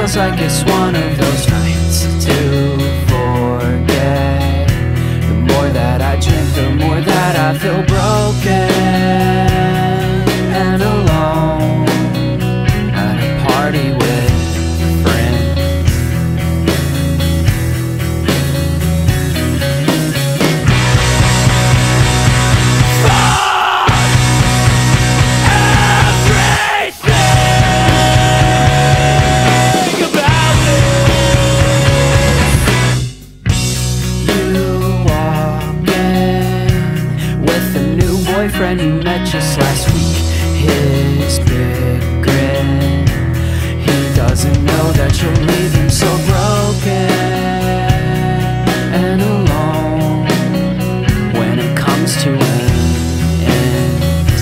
feels like it's one of those nights to forget. The more that I drink, the more that I feel broken and alone at a party with friends. Friend you met just last week, his regret. He doesn't know that you'll leave him so broken and alone when it comes to an end.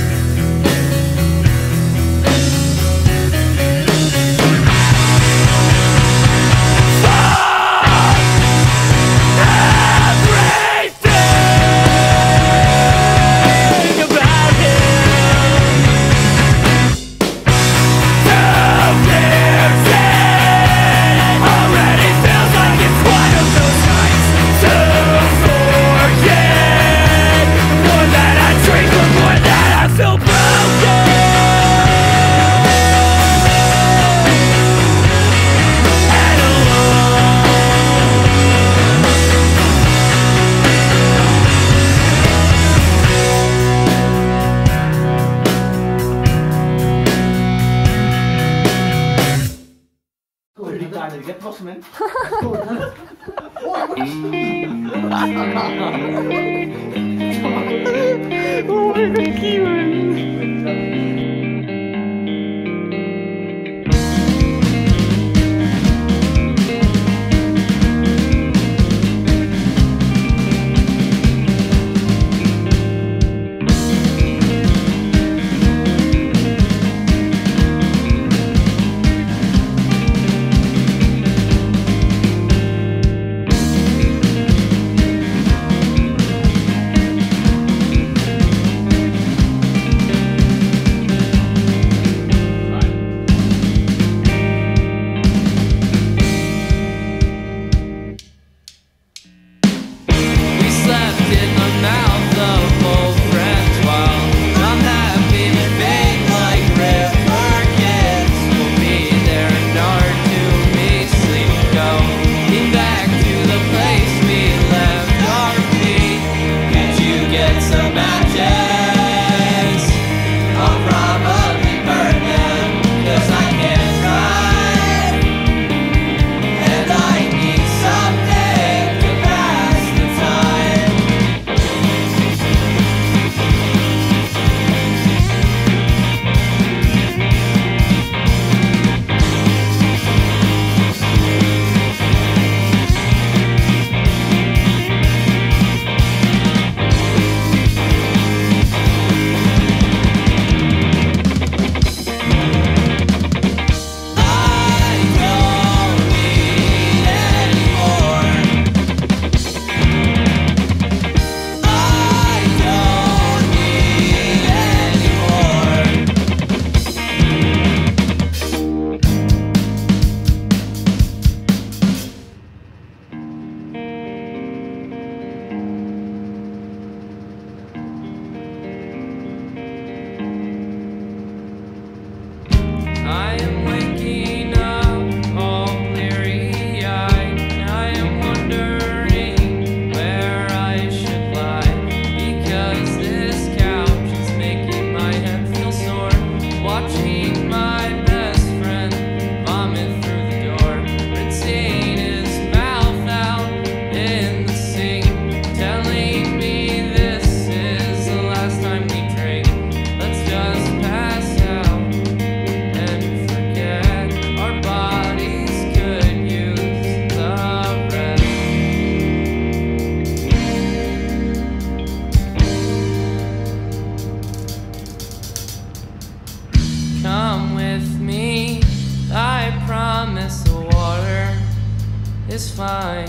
is fine.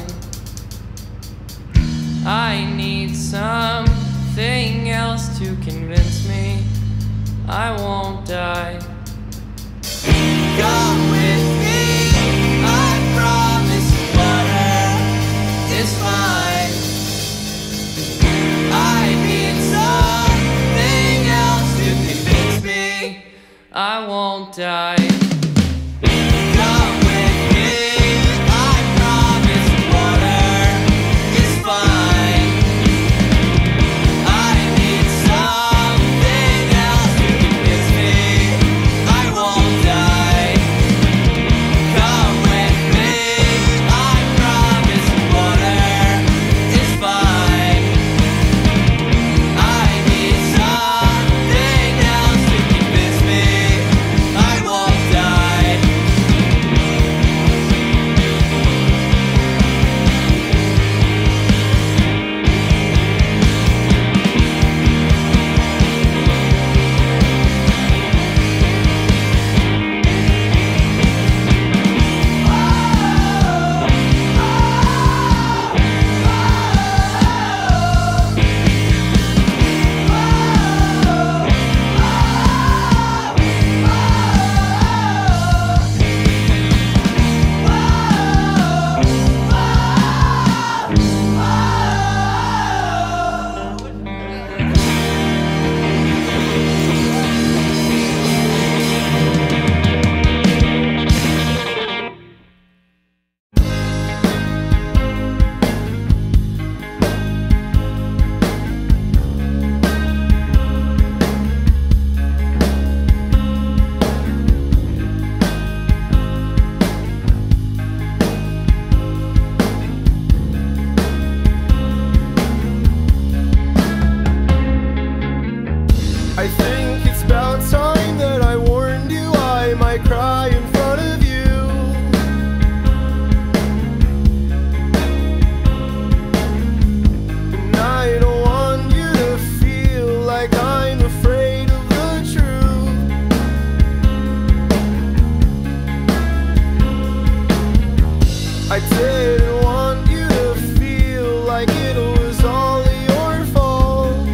I need something else to convince me I won't die. Come with me. I didn't want you to feel like it was all your fault.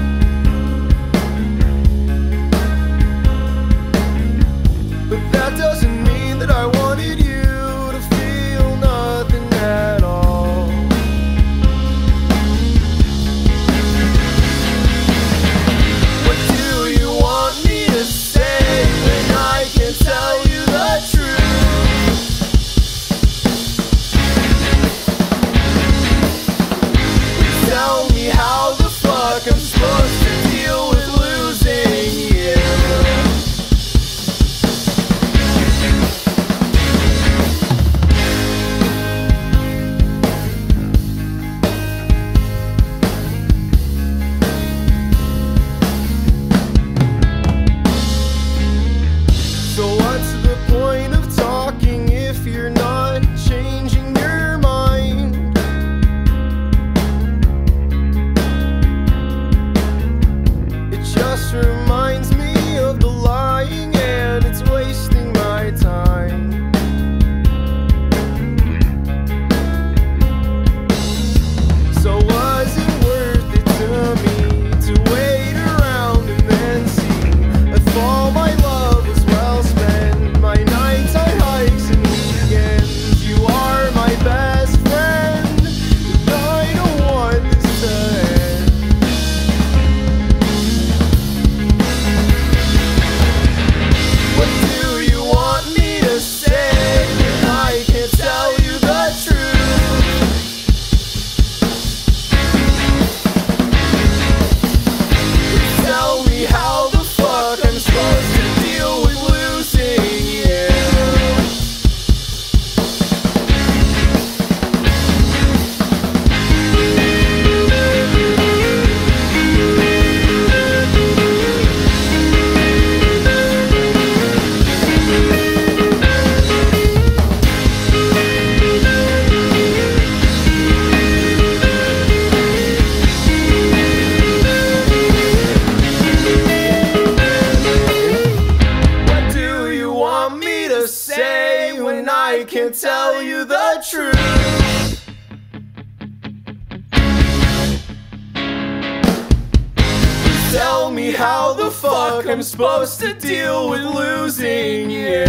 But that doesn't mean that I wanted you to feel nothing at all. What do you want me to say when I can't tell you the truth? Tell me how the fuck I'm supposed to deal with losing you. So what's the point of talking if you're not changing your mind? It just reminds me of the lying and it's wasting my time. So was it worth it to me to wait around and then see if all my love was well spent? My nighttime hikes and weekends, you are my best friend, and I don't want this to end. What do you want me to say when I can't tell you the truth? Tell me how the fuck I'm supposed to deal with losing you. What do you want me to say when I can't tell you the truth? Tell me how the fuck I'm supposed to deal with losing you.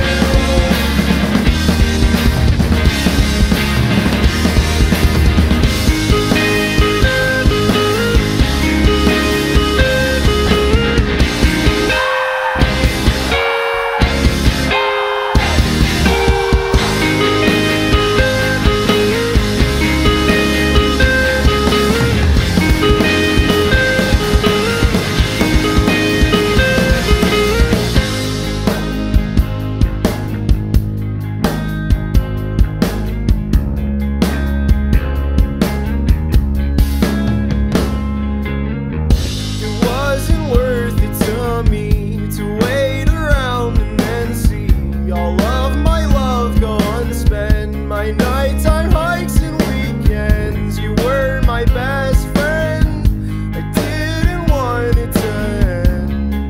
It wasn't worth it to me to wait around and then see all of my love go unspent. My nighttime hikes and weekends, you were my best friend. I didn't want it to end.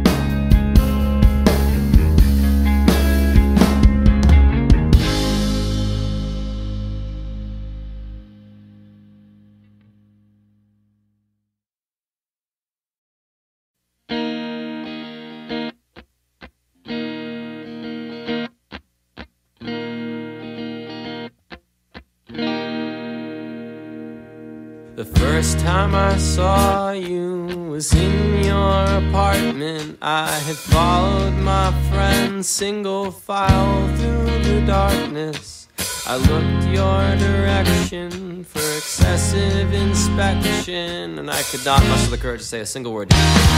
The first time I saw you was in your apartment. I had followed my friend single file through the darkness. I looked your direction for excessive inspection, and I could not muster the courage to say a single word.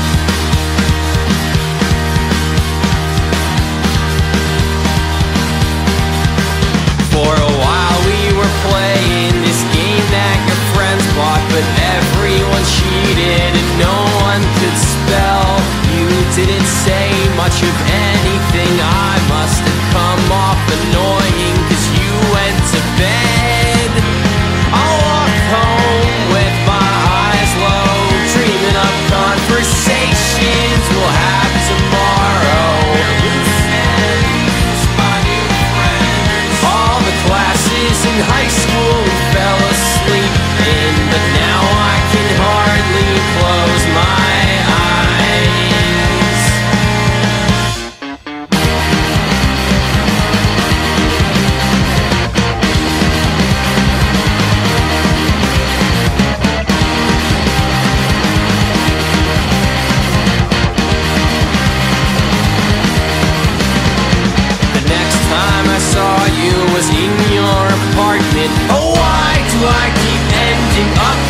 For a while we were playing this game that your friends bought, but everyone cheated and no one could spell. You didn't say much of anything. I must have come off annoying 'cause you went to bed. I'll walk home with my eyes low, dreaming of conversations we'll have tomorrow. And my new friends, all the classes in high school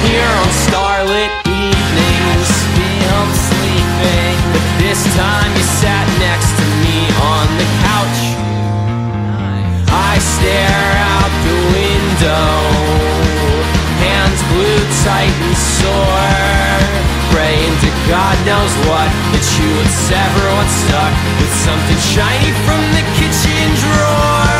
here on starlit evenings, feel sleeping. But this time you sat next to me on the couch. I stare out the window, hands glued tight and sore, praying to God knows what, that you would sever what's stuck with something shiny from the kitchen drawer.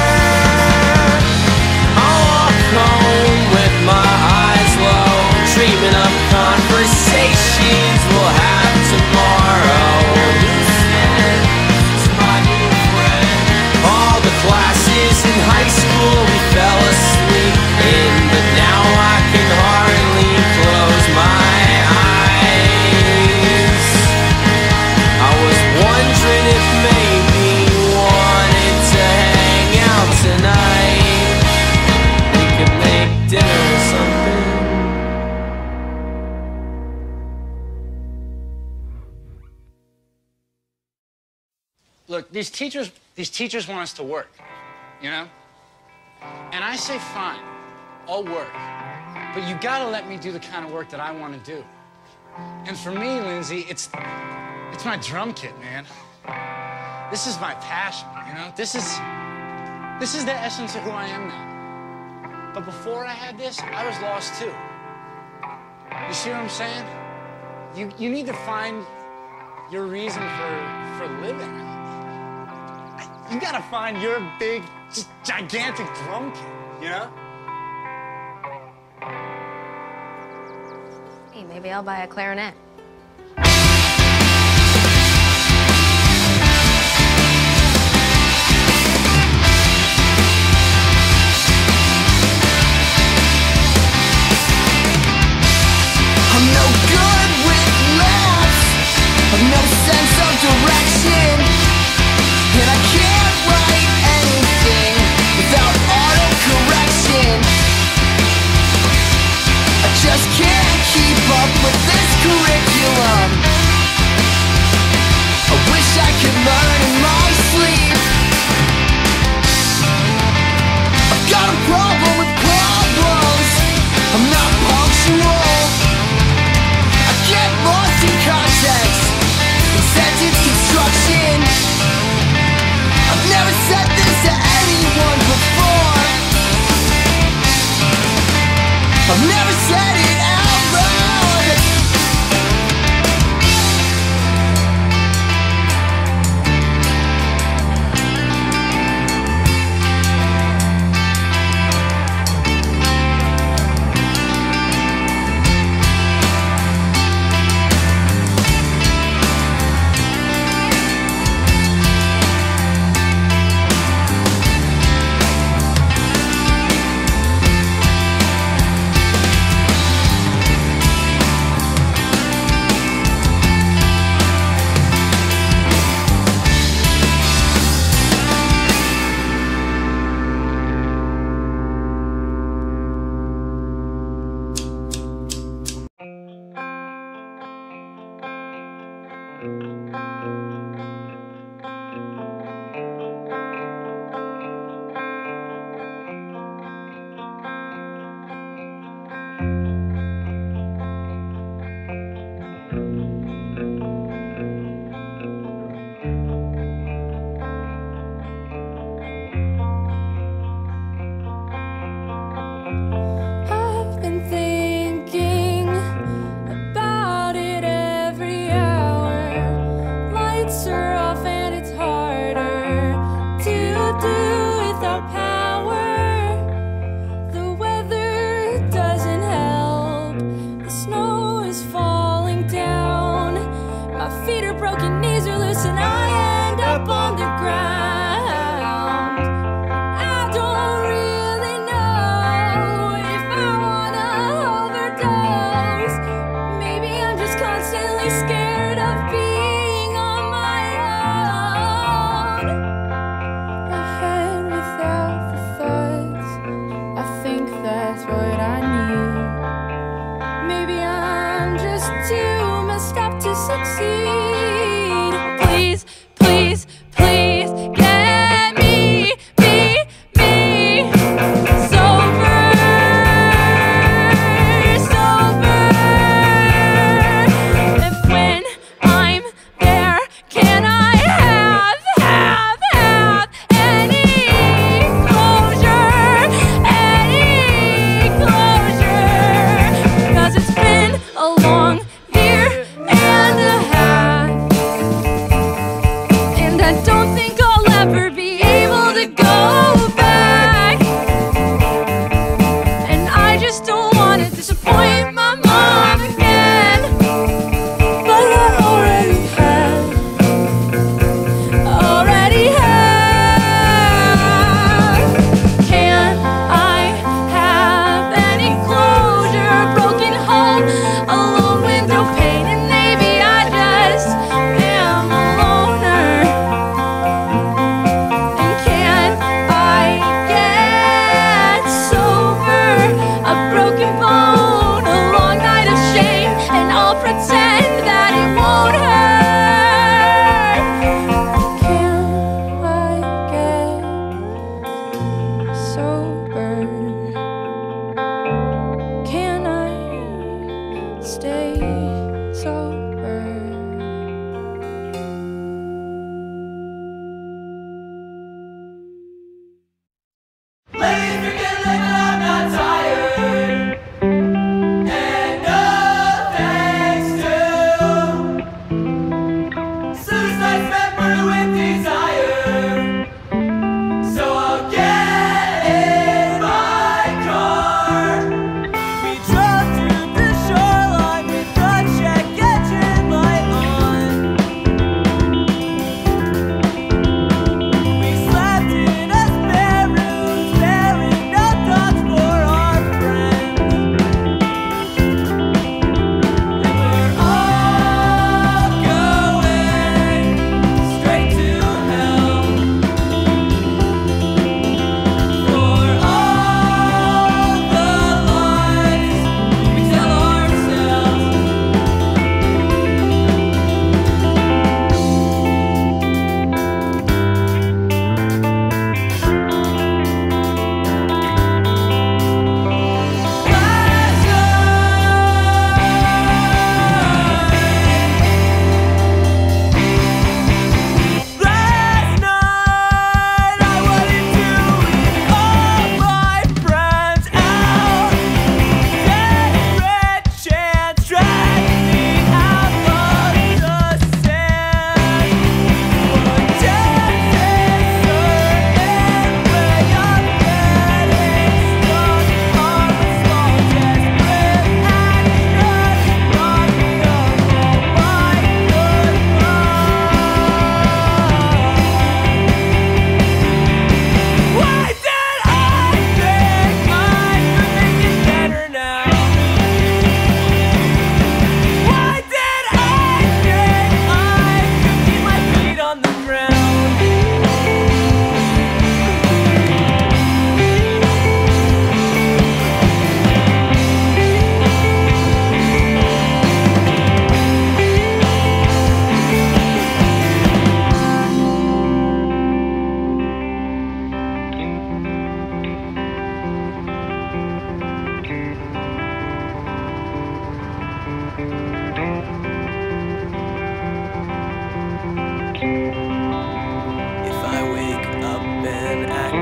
I'll walk home with my eyes low, dreaming of conversations we'll have tomorrow. Lucian's my new friend. All the classes in high school we fell asleep in, but now I can hardly close my eyes. I was wondering if maybe you wanted to hang out tonight. We could make dinner or something. Look, these teachers want us to work, you know? And I say, fine, I'll work. But you gotta let me do the kind of work that I want to do. And for me, Lindsay, it's my drum kit, man. This is my passion, you know? This is the essence of who I am now. But before I had this, I was lost too. You see what I'm saying? You need to find your reason for living. You gotta find your big, just gigantic drum kit, you know? Hey, maybe I'll buy a clarinet. I'm no good with maps, I've no sense of direction, and I can't write anything without autocorrection. I just can't keep up with this curriculum. I wish I could learn in my sleep. I've got a problem with problems, I'm not punctual. I get lost in context, in sentence construction. I've never said this to anyone before. I've never said it out loud.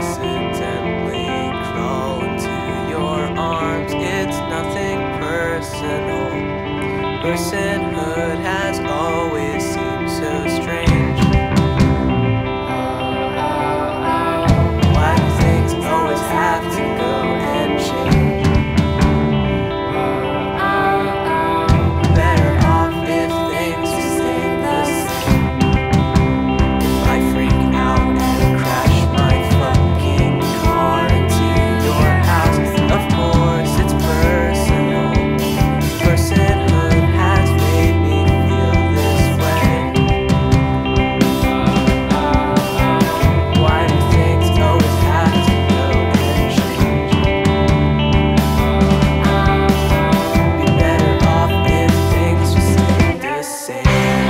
accidentally crawl into your arms. It's nothing personal. Personhood has always seemed so strange. Why do things always have to go and change? Better off if things just stay the same. If I freak out and crash my fucking car into your house, of course it's personal. Personhood has made me feel this way. Why do things always have to go and change? Be better off if things just stay the same.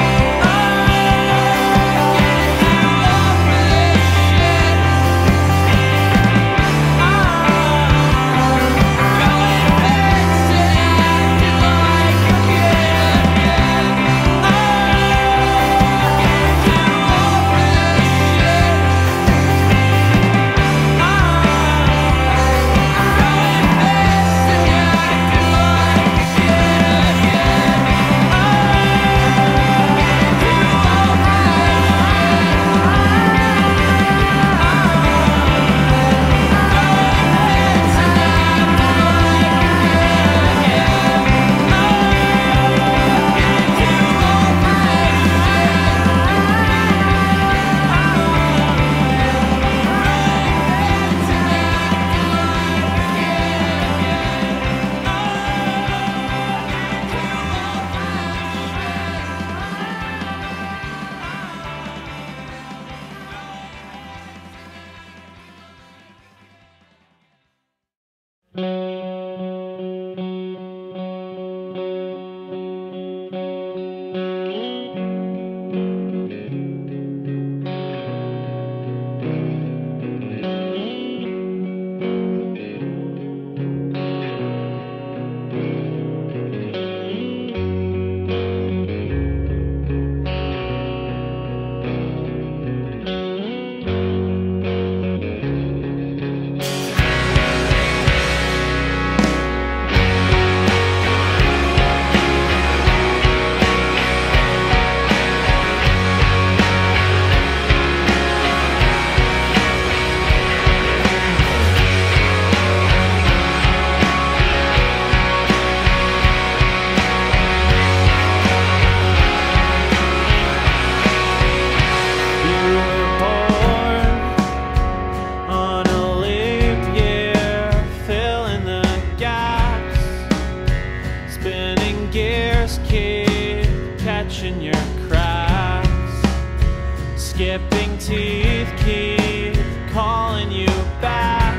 Skipping teeth keep calling you back,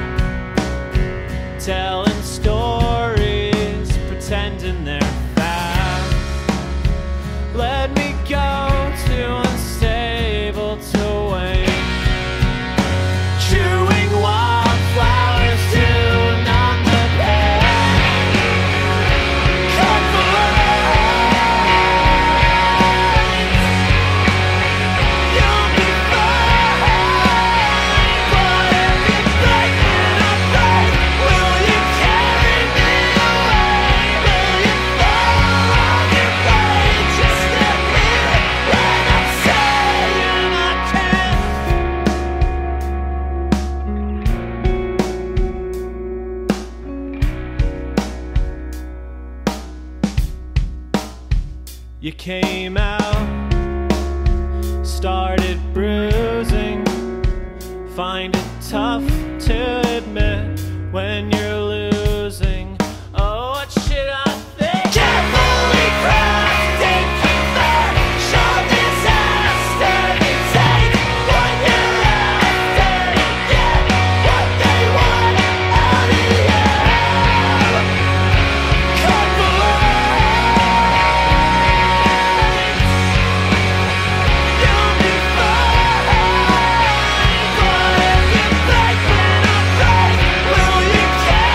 telling stories, pretending they're facts. Let me go to unstable terrain, chewing wildflowers to numb the pain. Come you'll be fine, but if you break when I break, will you carry me away? Will you fall on your blade? Just let me when I'm saying I can't. You came out, started bruising, find it tough to admit when you're losing. Oh, what should I think? Carefully crafted commercial disaster. You take what you're after to get what they want out of you. You'll be fine, but if you break when I break, will you care?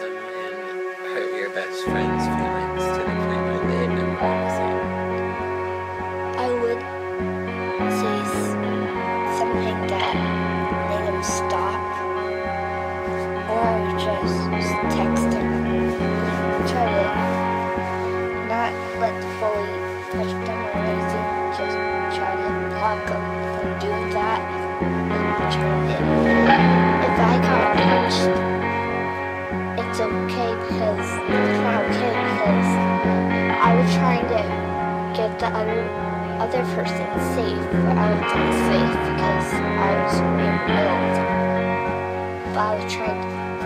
and hurt your best friend's feelings to the point where they had no privacy? I would say something that made him stop, or I would just text him. Try to not let the bully touch them or anything, just try to block them from doing that. If I got punched, it's okay because it's not okay because I was trying to get the other person safe, but I was unsafe because I was being killed. But I was trying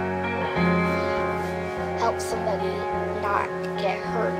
to help somebody not get hurt.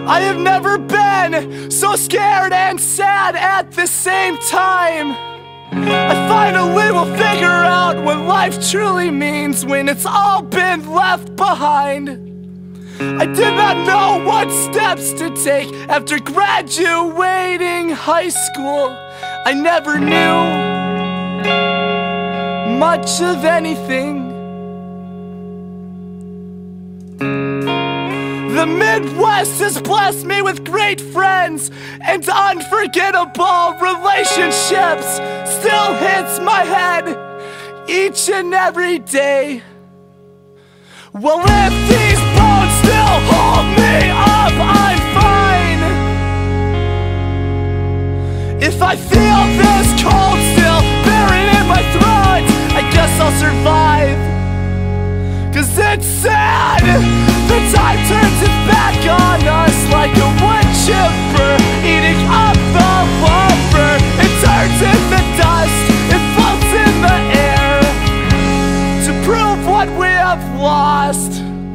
I have never been so scared and sad at the same time. I finally will figure out what life truly means when it's all been left behind. I did not know what steps to take after graduating high school. I never knew much of anything. The Midwest has blessed me with great friends, and unforgettable relationships still hits my head each and every day. Well, if these bones still hold me up, I'm fine. If I feel this cold still buried in my throat, I guess I'll survive. 'Cause it's sad, the time turns its back on us like a wood chipper eating up the lumber. It turns into dust, it floats in the air to prove what we have lost.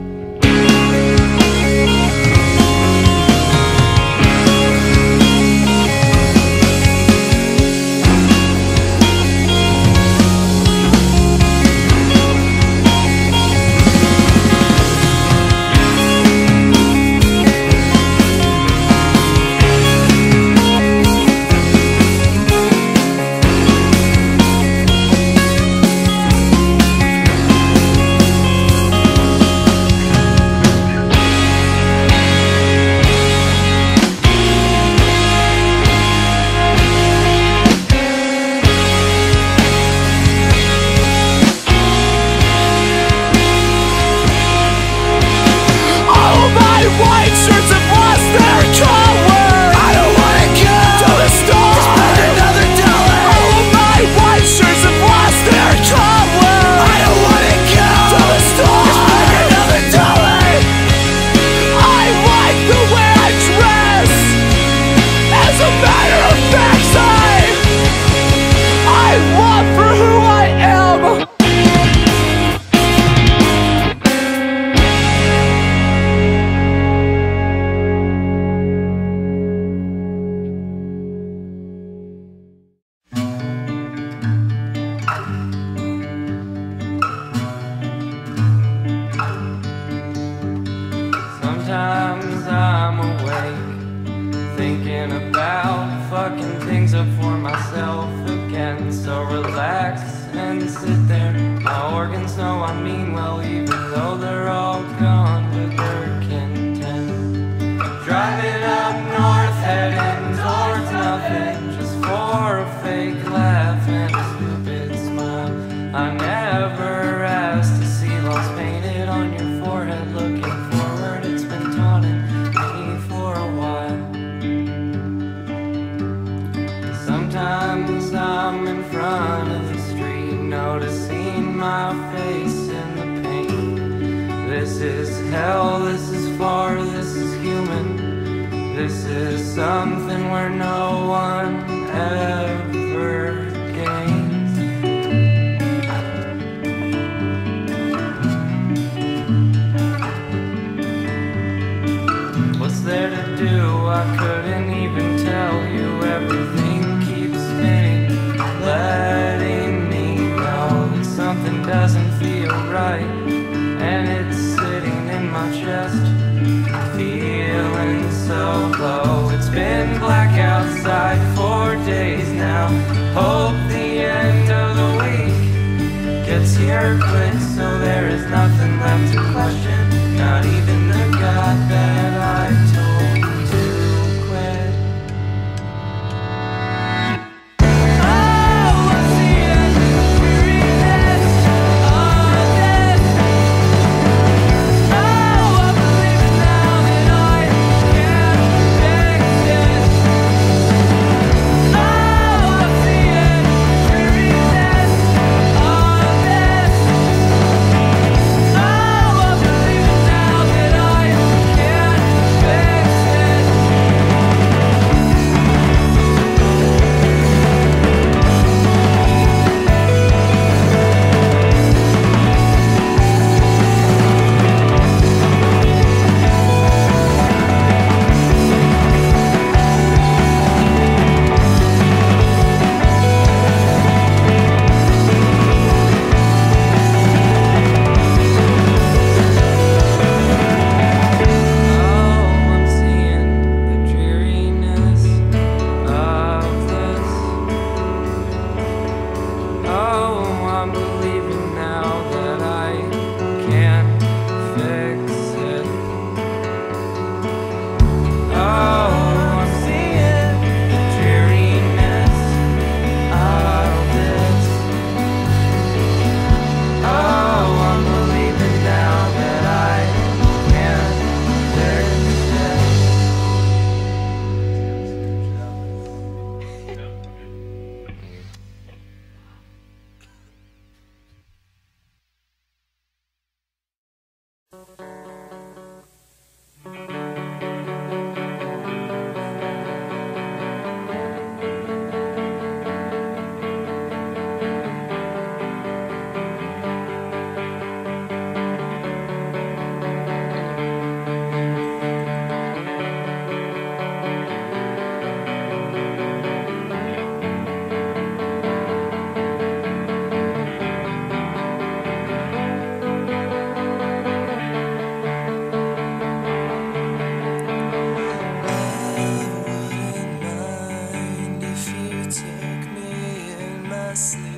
Sometimes I'm awake, thinking about fucking things up for myself again. So relax and sit there. My organs know I mean well, even though they're all gone, but they're content. Driving up north, heading towards nothing, just for a fake laugh and a stupid smile. I never asked to see lost painted on your forehead. Looking forward, it's been taunting me for a while. Sometimes I'm in front of the street, noticing my face in the paint. This is hell, this is far, this is human. This is something where no one ever gains. What's there to do? I couldn't even tell you. Everything keeps spinning, letting me know that something doesn't feel right, and it's sitting in my chest, feeling so low. It's been black outside for days now. Hope the end of the week gets here quick, so there is nothing left to question, not even the God that I told to quit. Oh, I see it, weariness of this. Oh, I believe it now that I can't fix it. Oh, I see it, weariness of this. Oh, I believe asleep.